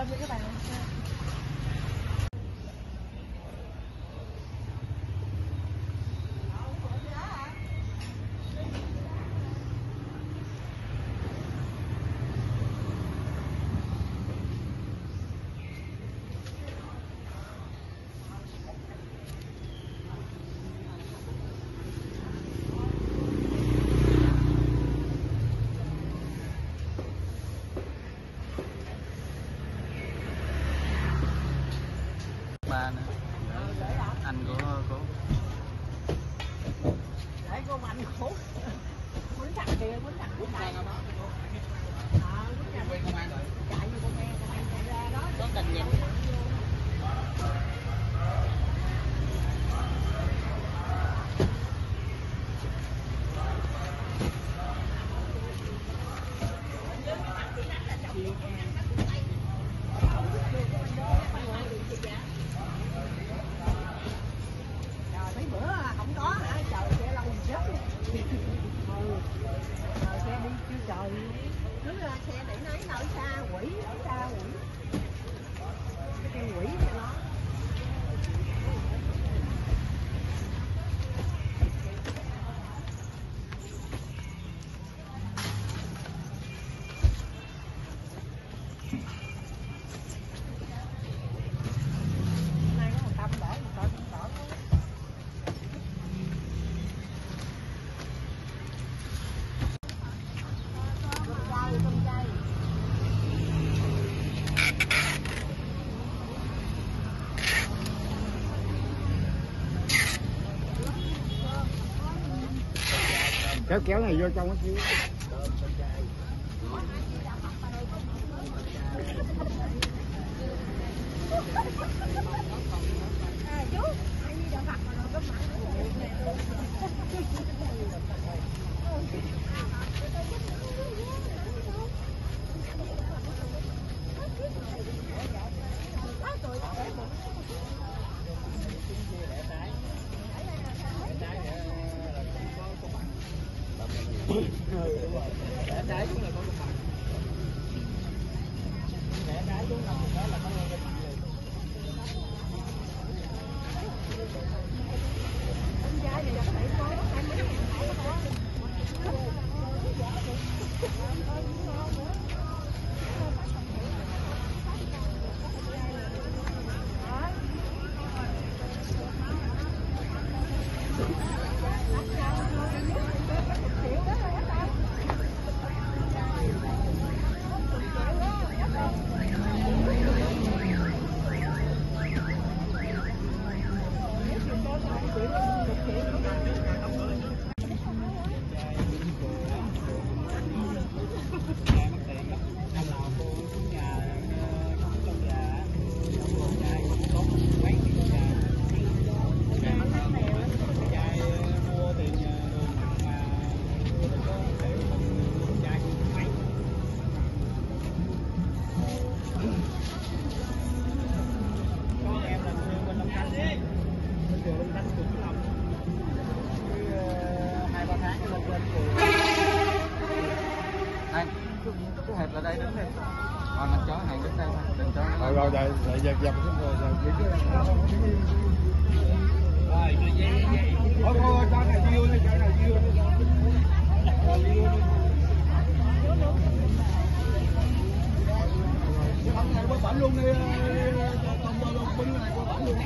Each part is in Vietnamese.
cơm cho các bạn. Ba nữa. Anh của cô. Để cô mạnh khổ. Quýnh thằng kia, quýnh thằng của này. Chạy vô con em chạy ra đó. Có cần nhìn. Mấy bữa không có hả? Trời xe lâu gì hết. Xe đi kêu trời. Cứ xe để nói nơi xa quỷ, ở xa quỷ. Cái quỷ này nó. Kéo này vô trong cái trái cũng là có cái mặt. Rẽ trái xuống là đó là có cái mặt này. Anh, cái hẹp là đây đứng đây. Còn anh chó này đứng đây thôi, đừng cho nó. Rồi lại dẹp dẹp xuống rồi thôi cho này điêu đi, cho này điêu đi. Ông này có bản luôn đi, ông cho luôn bưng này có bản luôn.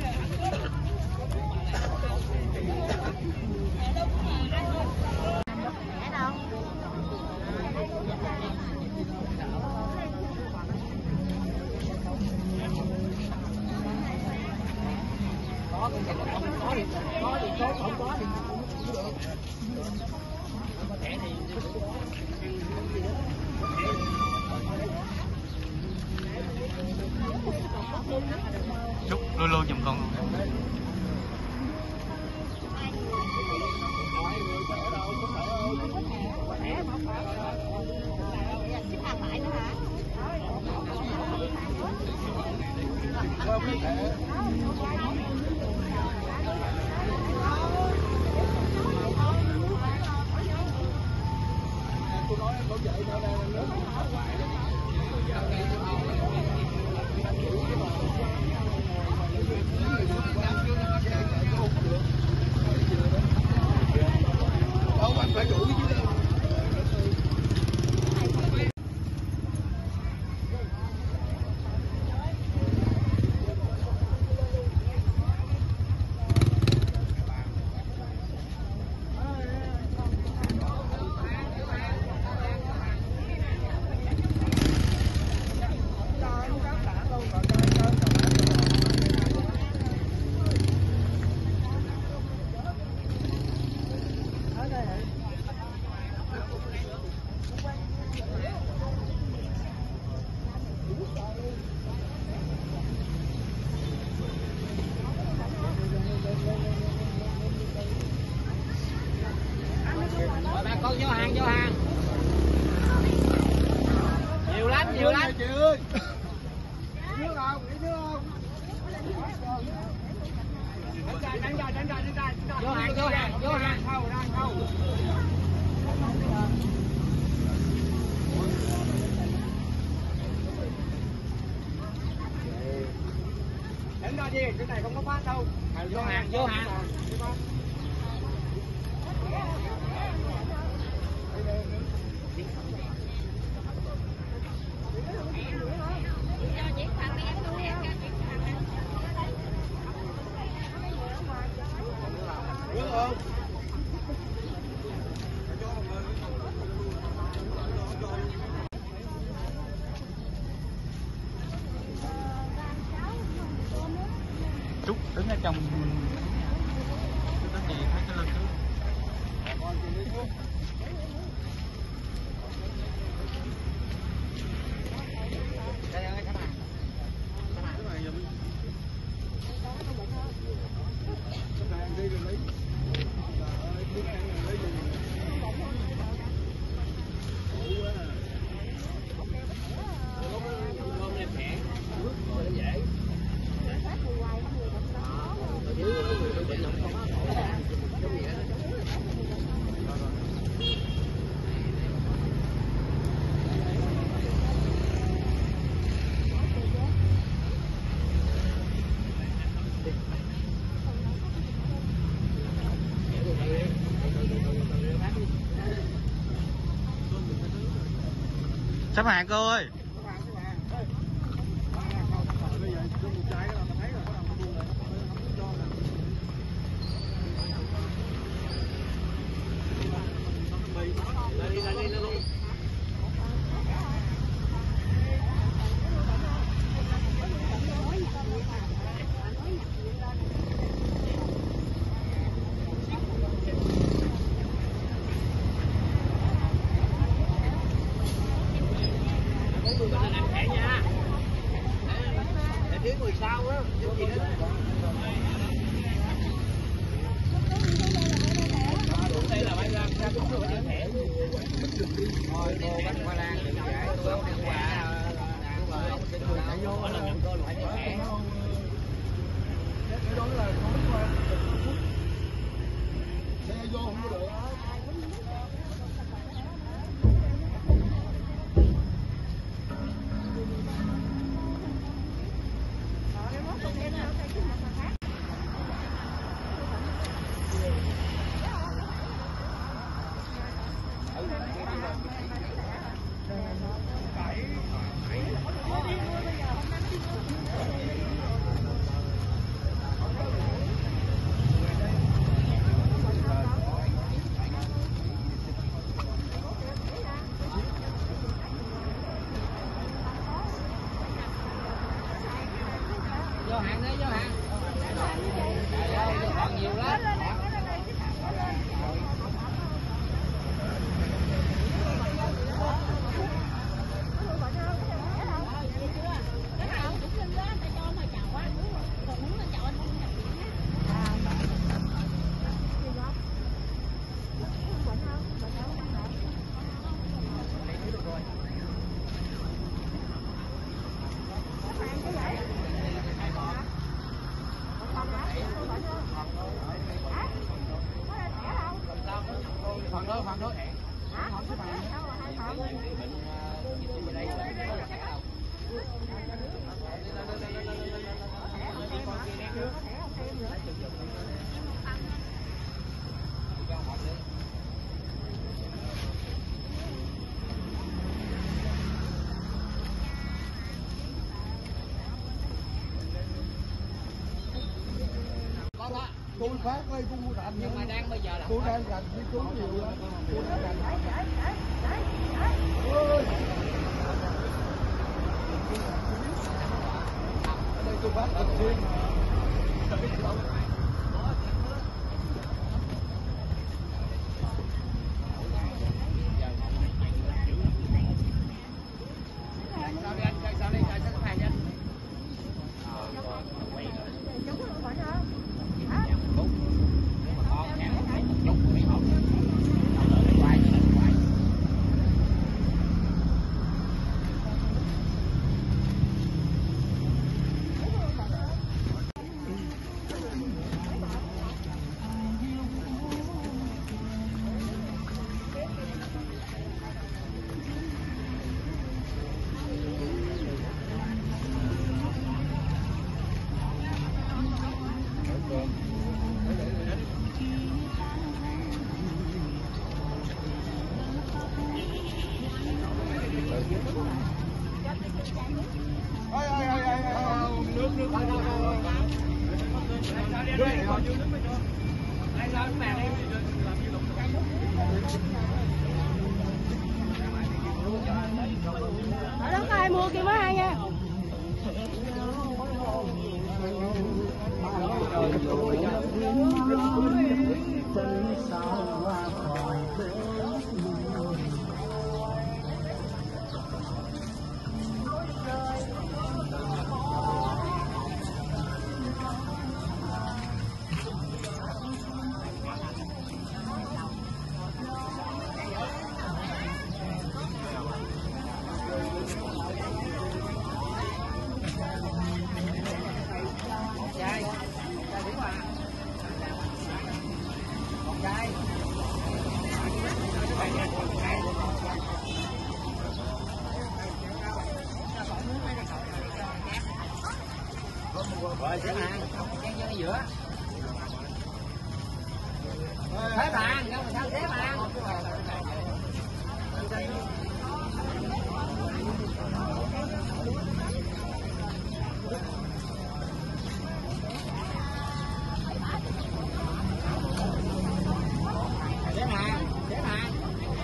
Trúc luôn luôn giùm con. Tôi nói có vậy đâu, lớn Vô hàng khâu đang khâu. Đánh ra đi, cái này không có phát đâu. Vô hàng. Trúc đứng ở trong cái gì thấy cái lưng trước. Đây ơi các bạn. Đi rồi lấy. Sắp hàng cô ơi. Tiếng 10 sao đó, gì đó. Đây là bánh răng, đúng rồi, cái thẻ. Thôi cô bánh khoai lang đừng giải, tôi không đi quà. Đúng rồi, chạy vô là nhận cô loại thẻ. Cái đó là nói qua xe vô không có được. Vô hàng đấy, vô hàng. Trời ơi, còn nhiều lắm. Phần đó thẻ. Tôi phát đây tôi mua rành nhưng mà đang bây giờ là tôi đang rành với chú nhiều lắm. Tôi đang rành. Ôi. Ở đây tôi phát thường xuyên. Ở đó có ai mua kia mới hay nha. Rồi xếp hàng, chen vô giữa. Xếp hàng, đâu mà sao xếp hàng. Xếp hàng, xếp hàng.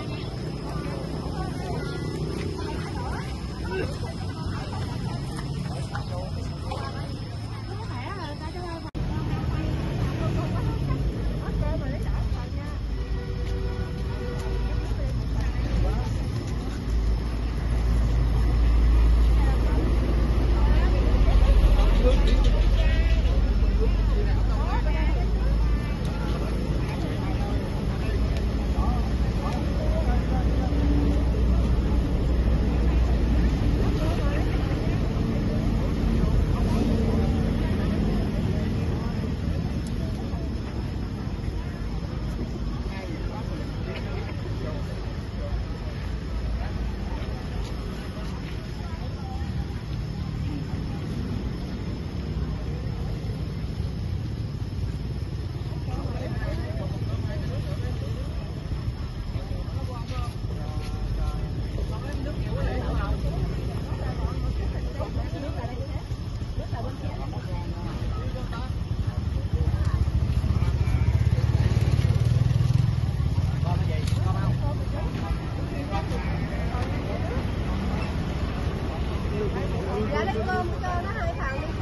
Dạ lấy cơm cho nó 2 thằng đi chú.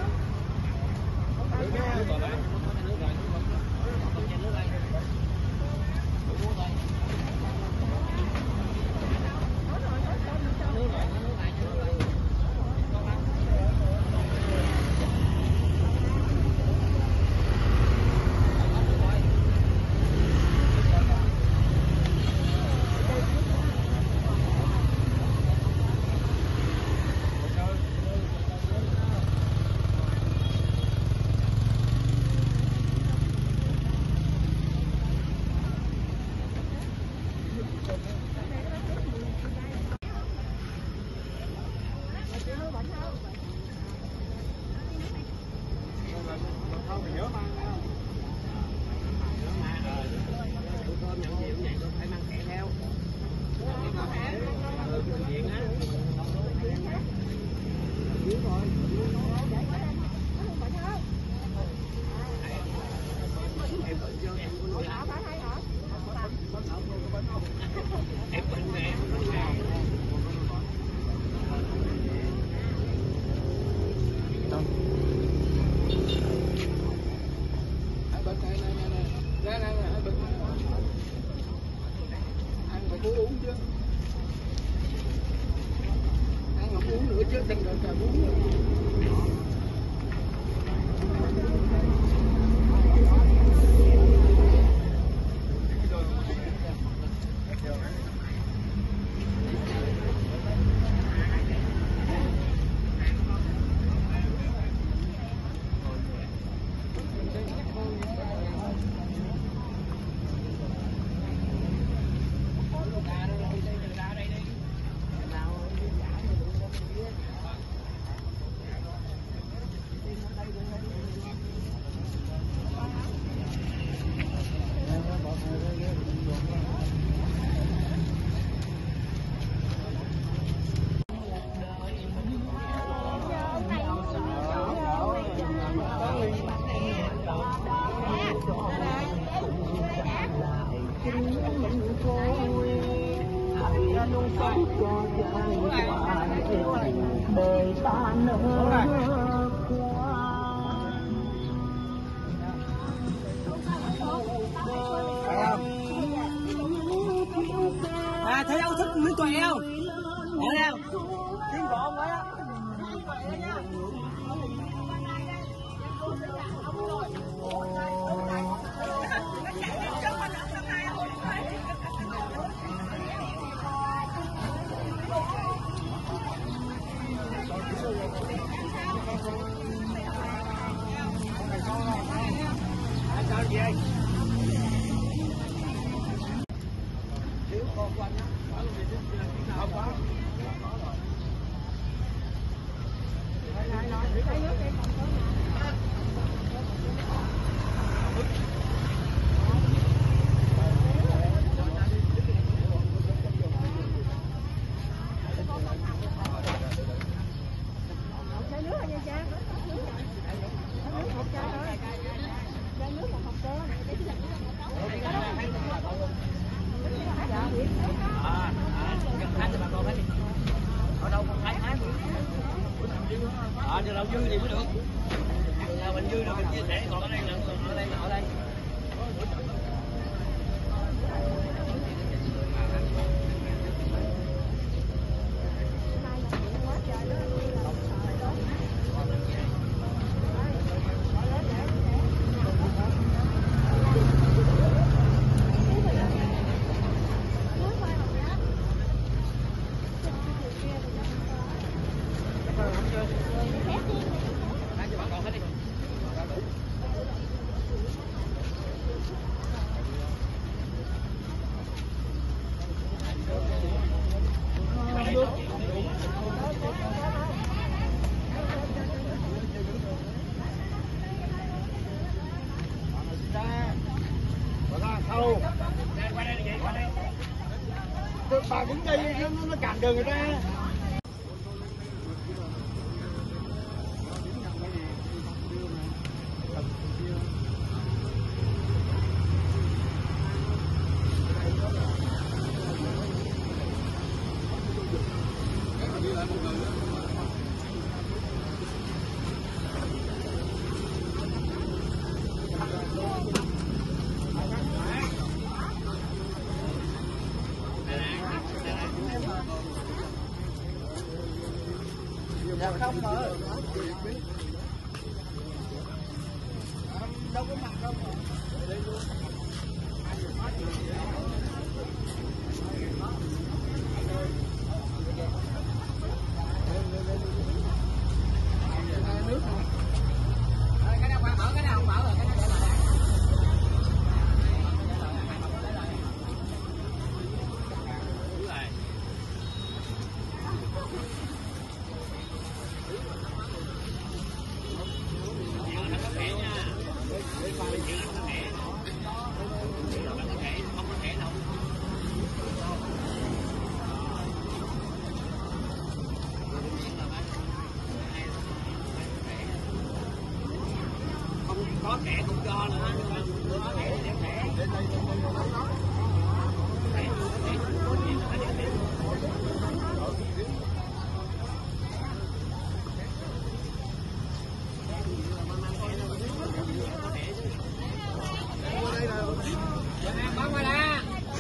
đời ta nỡ thấy đâu thích miếng tòe không? Thấy không? Tiếng gọn quá á. Sao vậy? Thiếu con quanh á, không có. Đâu dư thì mới được. Nào mình dư rồi mình chia sẻ, còn ở đây là ở đây. Bà cũng đi nó cản đường người ta. Dạ không mở. Đâu có mặt đâu mà. Cái nào mở, cái nào không mở rồi, cái nào để lại. Có thẻ cũng cho nữa, có thẻ để thẻ. Bác qua đây.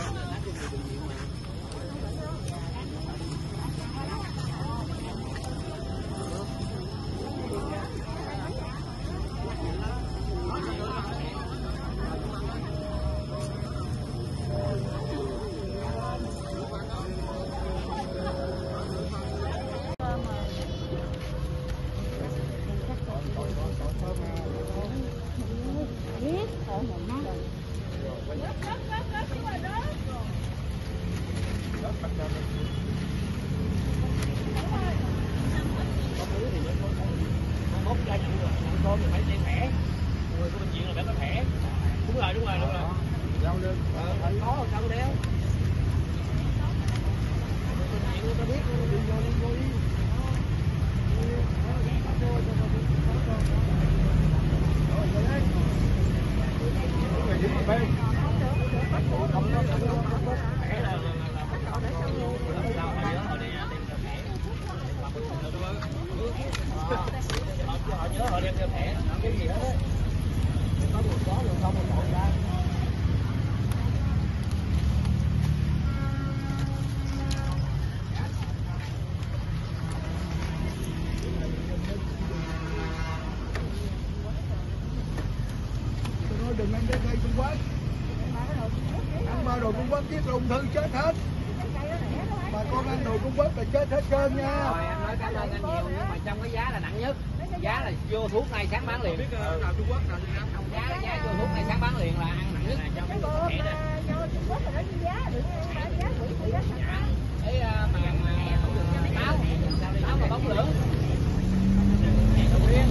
Con thì phải lấy thẻ, người của bệnh viện là phải có thẻ. Đúng rồi. Đâu lên, phải có đâu đeo. Bệnh viện người ta biết, đi vô đi. Thẻ là nhớ họ đem theo thẻ cái gì hết á. Có một có rồi không một bộ ra. Tôi nói đừng ăn trái cây Trung Quốc. Ăn ba đồ Trung Quốc giết ung thư chết hết. Bà con ăn đồ Trung Quốc là chết hết trơn nha. Rồi anh nói cảm ơn anh nhiều, nhưng mà trong cái giá là nặng nhất. Giá là vô thuốc nay sáng bán liền. Biết nào Trung Quốc nào Việt Nam không, giá vô thuốc này sáng bán liền là ăn nặng nhất này trong cái đồ thẻ này. Trung Quốc là nó giá được giá quỷ đó. Cái mà táo mà bóng lưỡng. Đầu tiên.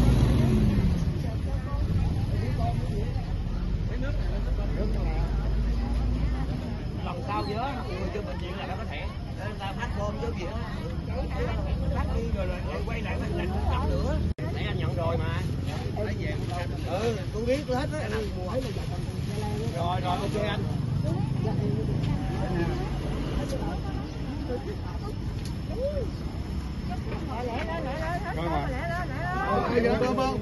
Lần sau nhớ người cho bệnh viện là nó có thẻ để người ta phát bom chứ gì đó phát đi rồi quay lại mình làm năm nữa để anh nhận rồi mà lấy về tôi biết tôi hết á rồi ok anh Bây giờ tôm không?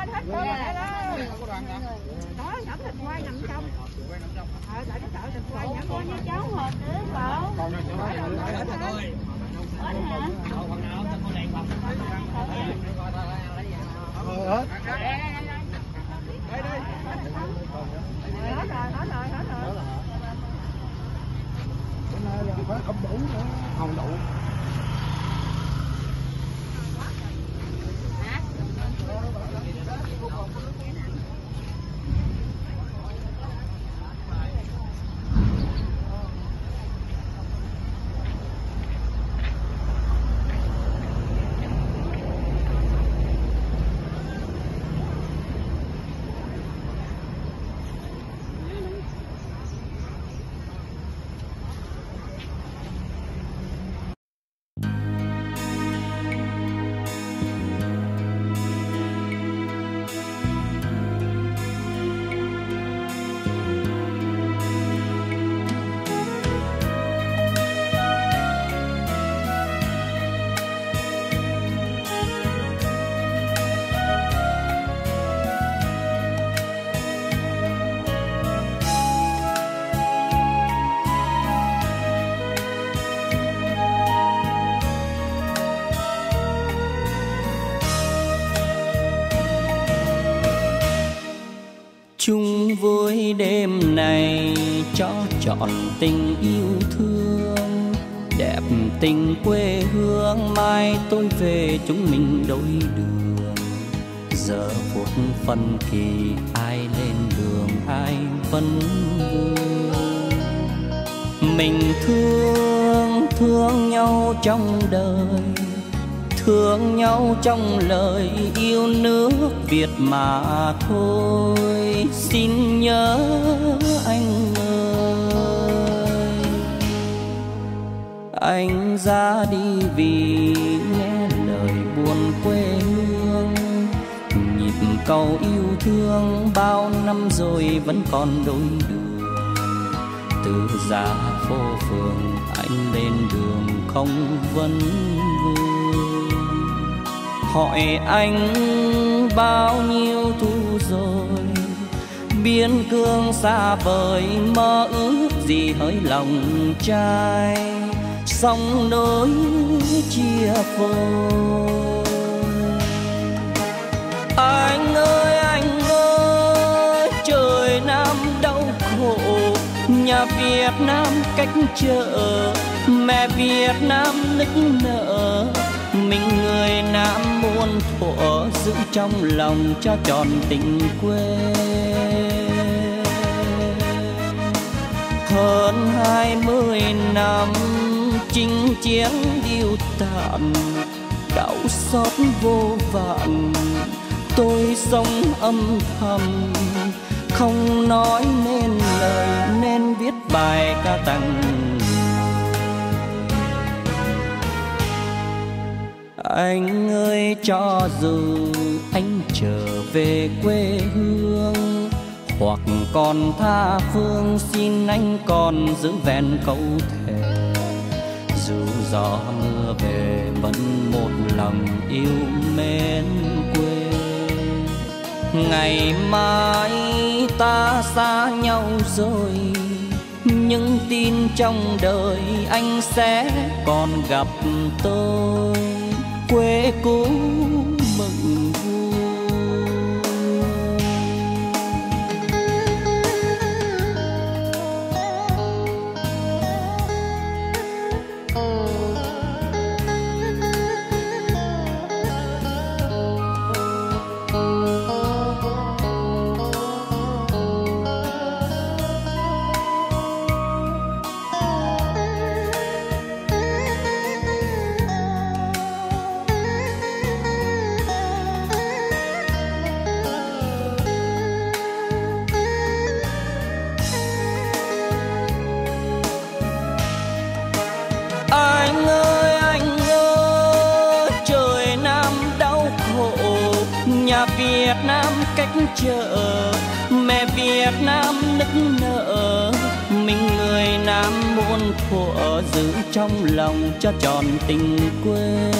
Đó, thẩm thịt quay nằm trong. Tại cái chợ thịt quay nhả con với cháu hộp nữa cậu. còn này cho hết rồi thôi. Còn nào không có đèn không? Hết. Hết rồi. Bữa nay là phải không đủ nữa. Không đủ. chung với đêm này cho trọn tình yêu thương, đẹp tình quê hương mai tôi về chúng mình đôi đường. Giờ phút phân kỳ ai lên đường ai vẫn vương, mình thương nhau trong đời, thương nhau trong lời yêu nước Việt mà thôi. Xin nhớ anh ơi, anh ra đi vì nghe lời buồn quê hương, nhịp cầu yêu thương bao năm rồi vẫn còn đôi đường. Từ ra phố phường anh lên đường không vấn vương, hỏi anh bao nhiêu thu rồi, biên cương xa vời mơ ước gì hỡi lòng trai, sông nối chia phôi. Anh ơi trời Nam đau khổ, nhà Việt Nam cách chợ, mẹ Việt Nam nức nở, mình người Nam muôn thuở giữ trong lòng cho tròn tình quê. Hơn 20 năm chinh chiến điêu tàn, đau xót vô vàn, tôi sống âm thầm không nói nên lời, nên viết bài ca tặng. Anh ơi cho dù anh trở về quê hương, hoặc còn tha phương xin anh còn giữ vẹn câu thề. Dù gió mưa về vẫn một lòng yêu mến quê. Ngày mai ta xa nhau rồi, nhưng tin trong đời anh sẽ còn gặp tôi. Quê cũ mừng vui. Anh ơi, trời Nam đau khổ, nhà Việt Nam cách chợ, mẹ Việt Nam nức nở. Mình người Nam muôn thuở giữ trong lòng cho tròn tình quê.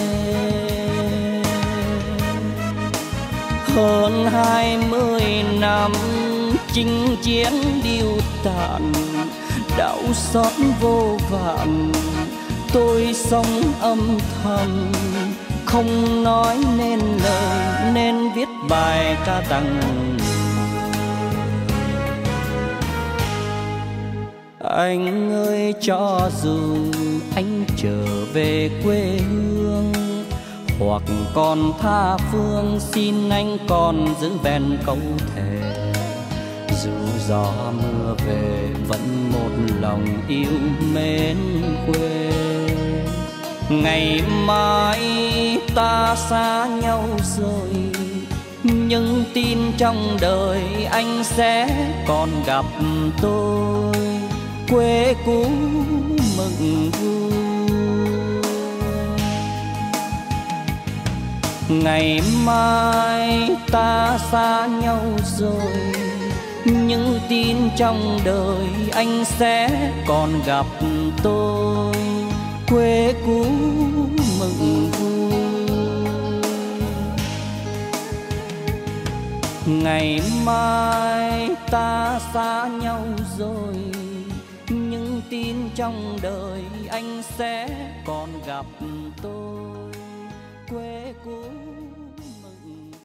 Hơn 20 năm chinh chiến điêu tàn, đau xót vô vàn. Tôi sống âm thầm, không nói nên lời, nên viết bài ca tặng. Anh ơi, cho dù anh trở về quê hương hoặc còn tha phương, xin anh còn giữ bền câu thề. Dù gió mưa về vẫn một lòng yêu mến quê. Ngày mai ta xa nhau rồi, nhưng tin trong đời anh sẽ còn gặp tôi. Quê cũ mừng vui. Ngày mai ta xa nhau rồi, nhưng tin trong đời anh sẽ còn gặp tôi. Quê cũ mừng vui. Ngày mai ta xa nhau rồi, nhưng tin trong đời anh sẽ còn gặp tôi. Quê cũ